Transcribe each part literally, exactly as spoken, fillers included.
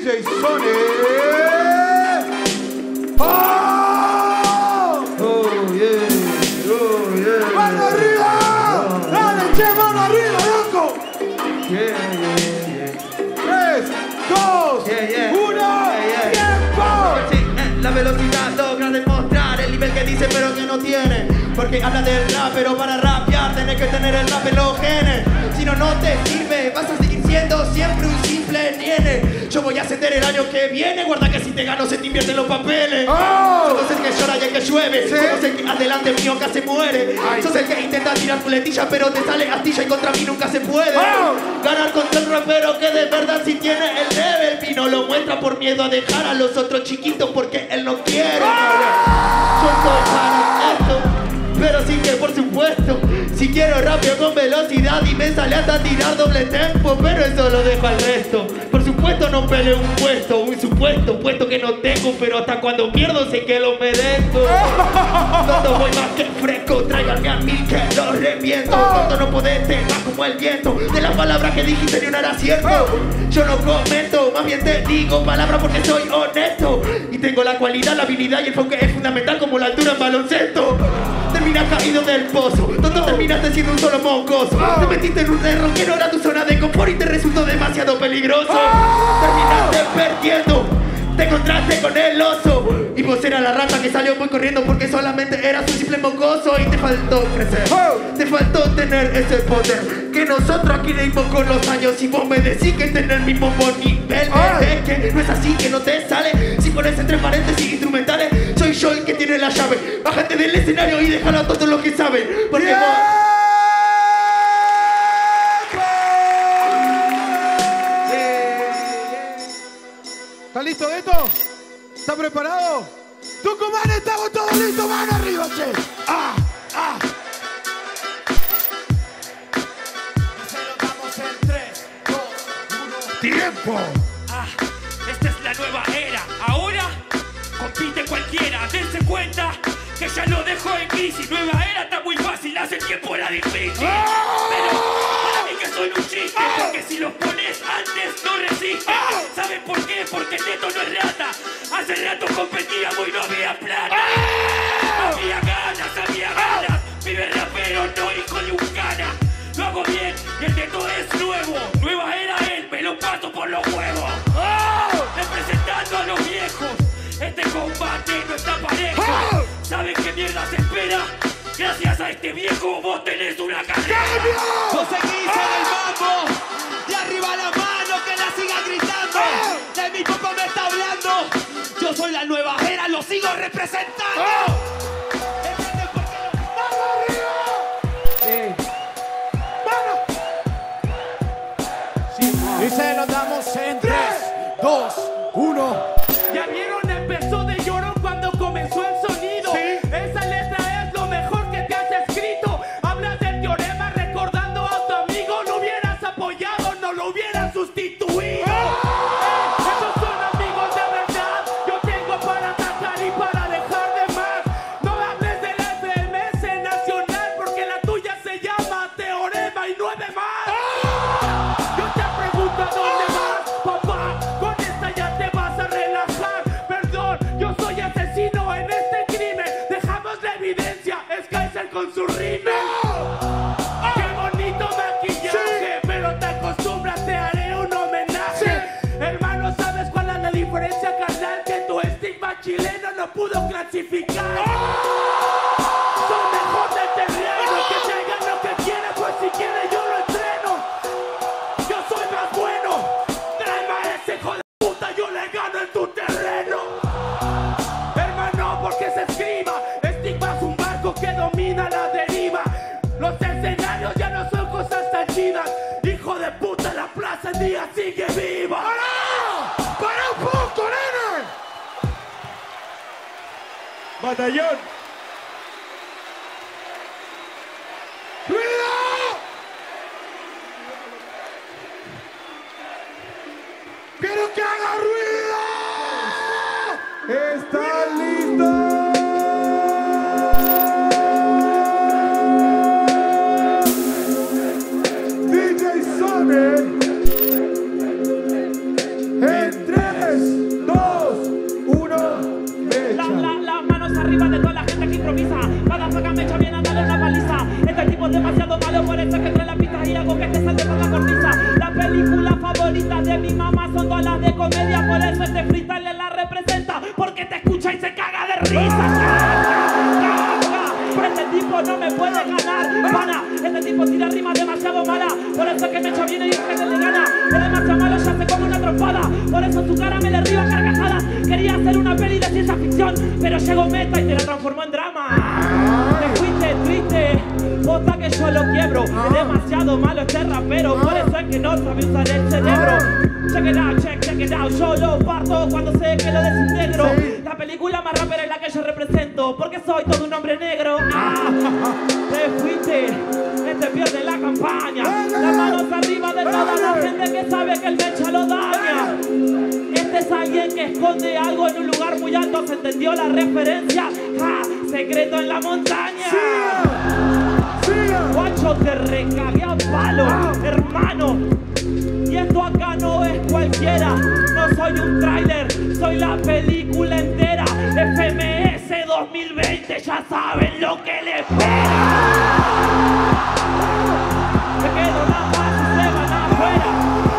D J Sony. ¡Oh! Oh, yeah. Oh, yeah. ¡Mano arriba! ¡Dale, che, mano arriba, loco! Yeah, yeah, yeah. Tres, dos, Yeah, yeah. uno, Yeah, yeah. ¡tiempo! Sí, eh, la velocidad logra demostrar el nivel que dice pero que no tiene. Porque habla del rap, pero para rapear tenés que tener el rap en los genes. Si no, no te sirve, vas a seguir siendo siempre un simple nene. Yo voy a ascender el año que viene, guarda que si te gano se te invierten los papeles. ¡Oh! Sos el que llora y el que llueve, Sí. sos el que adelante mío que se muere. Ay. Sos el que intenta tirar muletilla pero te sale astilla y contra mí nunca se puede. ¡Oh! Ganar contra el rapero que de verdad sí tiene el level. Y no lo muestra por miedo a dejar a los otros chiquitos porque él no quiere. Yo estoy para esto, pero sí que por supuesto, si quiero rápido con velocidad y me sale hasta tirar doble tempo, pero eso lo dejo al resto. Por supuesto no peleo un puesto, un supuesto puesto que no tengo, pero hasta cuando pierdo sé que lo merezco. Cuando voy más que fresco, tráiganme a mí que lo reviento. Cuando no podés te vas como el viento, de las palabras que dijiste ni una era cierto. Yo no comento, más bien te digo palabras porque soy honesto. Y tengo la cualidad, la habilidad y el enfoque es fundamental como la altura en baloncesto. Terminas caído del pozo, tonto terminaste siendo un solo mocoso. Te metiste en un error que no era tu zona de confort y te resultó demasiado peligroso. Terminaste perdiendo, te encontraste con el oso. Y vos eras la rata que salió muy corriendo porque solamente eras un simple mocoso. Y te faltó crecer, te faltó tener ese poder que nosotros aquí le dimos con los años. Y vos me decís que tenés el mismo nivel. Es que no es así, que no te sale. Si pones entre paréntesis instrumentales, soy yo el que tiene la llave. Bájate del escenario y déjalo a todos los que saben. Porque ¡Tiempo! vos... ¿Está listo de esto? ¿Está preparado? Tucumán, estamos todos listos, mano arriba, che. ¡Ah! ¡Ah! Y se lo damos en tres, dos, uno. ¡Tiempo! Ah, esta es la nueva era. Ahora compite cualquiera. Dense cuenta que ya lo dejó en crisis. Nueva era está muy fácil, hace tiempo era difícil. Pero para mí que son un chiste, porque si los pones antes no resisten. ¿Saben por qué? Porque Neto no es rata. Hace rato competíamos y no había plata. Había ganas, había ganas. Vive rapero, no hijo de un cana. Lo hago bien y el Neto es nuevo. Nueva era él, me lo paso por los huevos. Representando a los viejos. Este combate no está parejo. ¿Saben qué mierda se espera? Gracias a este viejo vos tenés una carrera. Vos seguís en el mambo y arriba la mano que la siga gritando. De mi papá me está hablando. Yo soy la nueva era, lo sigo representando. ¿Entienden por qué? ¡Mano arriba! ¡Mano! Y se lo damos en tres, dos, uno. Ya vieron, empezó de llorón cuando comenzó el sonido. Sí. Esa letra es lo mejor que te has escrito. Hablas del teorema recordando a tu amigo. Lo hubieras apoyado, no lo hubieras sustituido. Eh, esos son amigos de verdad. Yo tengo para atacar y para dejar de más. No hables de la F M S nacional porque la tuya se llama teorema y nueve más. Yo te pregunto a dónde vas, papá. Con esta ya te vas a relajar. Perdón, yo soy asesino en este crimen. Dejamos la evidencia, es Kaiser con su rímel. Qué bonito maquillaje, pero te acostumbras, te haré un homenaje. Hermano, ¿sabes cuál es la diferencia, carnal? Que tu estigma chileno no pudo clasificar. Son mejor del terreno, que traigan lo que quieran, pues si quieren yo lo entreno. Yo soy más bueno, tráeme a ese hijo de puta, yo le gano en tu terreno. Hermano, porque se escriba, estigma es un barco que domina la deriva. Los escenarios ya no son cosas tan chidas. Hijo de puta, la plaza en día sigue viva. ¡Para! ¡Para un poco, nene! Batallón. ¡Ruido! ¡Quiero que haga ruido! ¡Están listos! D J Sony, entrega arriba de toda la gente que improvisa. Cada faca me echa bien a darle una paliza. Este tipo es demasiado malo, por eso es que trae la pista y hago que te salte por la cornisa. La película favorita de mi mamá son todas las de comedia, por eso este freestyle la representa, porque te escucha y se caga de risa. Pero este tipo no me puede ganar, pana. Este tipo tira rimas demasiado mala, por eso es que me echa bien y es que se le gana. Es demasiado malo, ya se come una trompada, por eso su cara me le río a carcajadas. Quería hacer una peli de ciencia ficción, pero llegó Meta y te la transformó en drama. Te fuiste triste, posta que yo lo quiebro. Es demasiado malo este rapero, por eso es que no sabe usar el cerebro. Check it out, check, check it out. Yo lo parto cuando sé que lo desintegro. La película más rapera es la que yo represento, porque soy todo un hombre negro. Ah, te fuiste, este pierde la campaña. Las manos arriba de toda la gente que sabe que el mecha lo daña. Este es alguien que esconde algo en un lugar muy alto. ¿Se entendió la referencia? Ah, secreto en la montaña. Guacho, te recagué a palo, hermano. Y esto acá no es cualquiera, no soy un tráiler, soy la película entera. F M S dos mil veinte, ya saben lo que les espera. Se quedó nada más y se van afuera.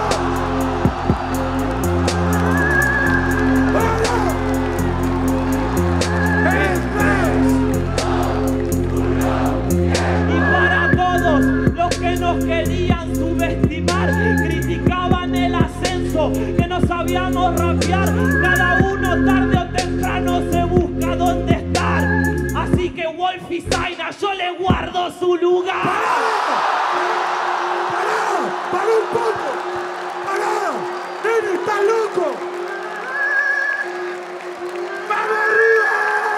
Y para todos los que nos querían subestimar, criticaban el ascenso, que no sabíamos rapear. Cada uno tarde o temprano se busca dónde estar. Así que Wolf y Zaina, yo le guardo su lugar. ¡Pará! ¡Pará un poco! ¡Pará! ¡Nene, estás loco! ¡Vamos arriba!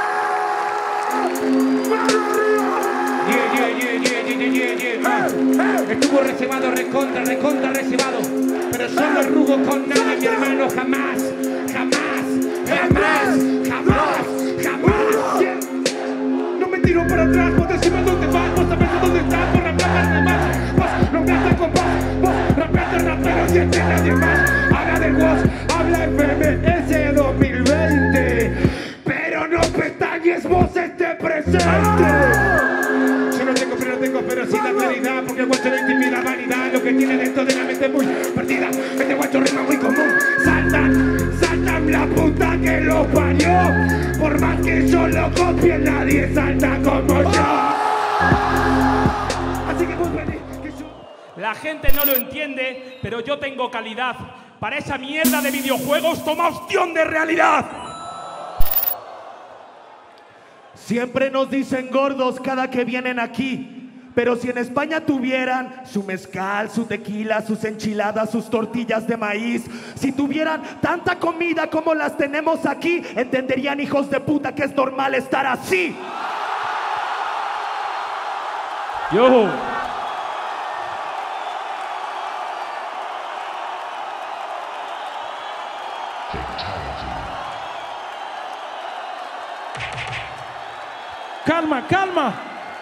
¡Vamos arriba! Yeah, yeah, yeah, yeah, yeah, yeah, yeah, yeah. ¡Eh, eh! Estuvo reservado, recontra, recontra reservado. Pero solo rugo con nadie, mi hermano, jamás, jamás, jamás, jamás, jamás. Yeah. No me tiro para atrás, vos decime dónde vas, vos sabés a dónde estás, vos rapeaste de más, vos nombraste con paz, vos rapeaste raperos y entre nadie más. Habla del voz, habla F M S dos mil veinte, pero no pestañes, vos esté presente. Yo no tengo, pero no tengo, pero sí la claridad, porque el guacho no intimida vanidad, lo que tiene dentro de la mente muy perdida. Este guacho rima muy común, saltan, saltan la puta que lo parió. Por más que yo lo copie, nadie salta como yo. Así que vos venís, que yo... La gente no lo entiende, pero yo tengo calidad. Para esa mierda de videojuegos, toma opción de realidad. Siempre nos dicen gordos cada que vienen aquí. Pero si en España tuvieran su mezcal, su tequila, sus enchiladas, sus tortillas de maíz, si tuvieran tanta comida como las tenemos aquí, entenderían, hijos de puta, que es normal estar así. Yo. Calma, calma.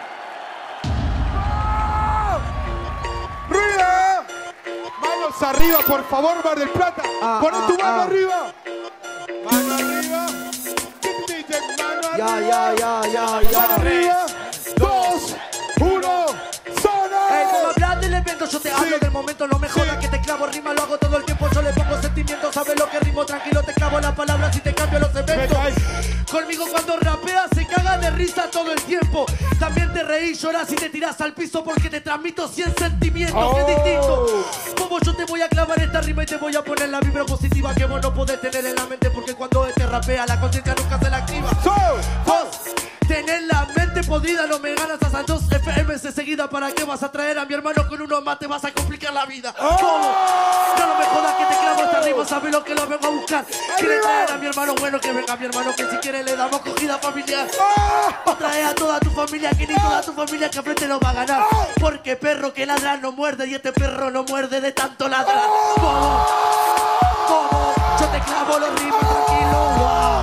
¡Ruido! Manos arriba, por favor, Mar del Plata. Ah, Pon ah, tu mano ah. arriba. Mano arriba. D J, mano Ya, arriba. ya, ya, ya, Mano ya. arriba. Dos, uno, Ey, no me zona. hablas del evento, yo te hablo Sí. del momento. No me jodas Sí. que te clavo rima, lo hago todo el tiempo. Yo le pongo sentimientos, sabes lo que rimo. Tranquilo, te clavo las palabras y te cambio los eventos. Conmigo cuando rapeas se caga de risa todo el tiempo. También te reís, lloras y te tirás al piso porque te transmito cien sentimientos. Que es distinto. Como yo te voy a clavar esta rima y te voy a poner la vibra positiva que vos no podés tener en la mente, porque cuando este rapea la conciencia nunca se la activa. Vos tenés la mente podrida, no me ganas a dos F M S seguida. ¿Para qué vas a traer a mi hermano con uno más? Te vas a complicar la vida. ¿Cómo? No, no me jodas que te clavo esta rima, sabes lo que lo vengo a buscar. Quiere traer a mi hermano, bueno que venga mi hermano, que si quiere le damos cogida familiar. O trae a toda tu familia, que ni toda tu familia que frente no va a ganar. Porque perro que ladra no muerde y este perro no muerde de tanto ladrar. ¿Cómo? ¿Cómo? Yo te clavo los ritmos tranquilo. Wow.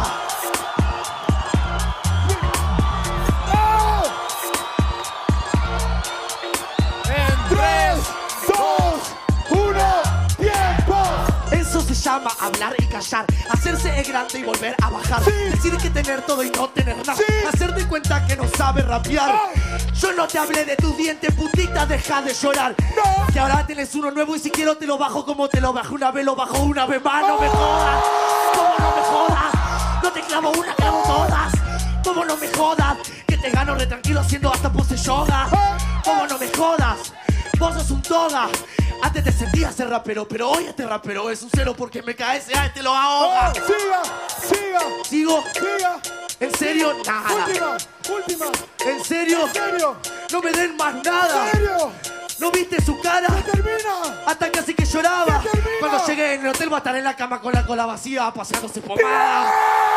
fama, hablar y callar. Hacerse el grande y volver a bajar. Decir que tener todo y no tener nada. Hacerte cuenta que no sabes rapear. Yo no te hablé de tus dientes, putita, deja de llorar. Que ahora tienes uno nuevo y si quiero te lo bajo como te lo bajé una vez, lo bajo una vez más. No me jodas, como no me jodas. No te clavo una, clavo todas. Como no me jodas, que te gano re tranquilo haciendo hasta pose yoga. Como no me jodas, vos sos un toga. Antes te sentías ser rapero, pero hoy este rapero es un cero porque me cae ese A, te lo ahoga. Siga, siga, ¿Sigo? siga. ¿En serio? Nada. Última, última. ¿En serio? ¿En serio? No me den más nada. ¿En serio? ¿No viste su cara? Termina. Hasta casi que lloraba. ¡Ya termina! Cuando llegué en el hotel va a estar en la cama con la cola vacía pasándose pomada.